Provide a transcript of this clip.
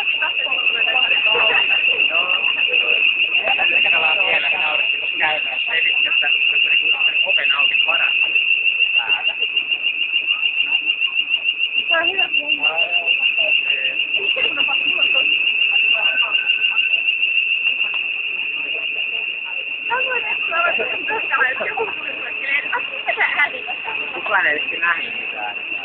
Kalau vielä naurattiin käydään, ei vitsi, että oven auki varassa. Tämä on hyvä. Kukaan ei nähnyt mitään.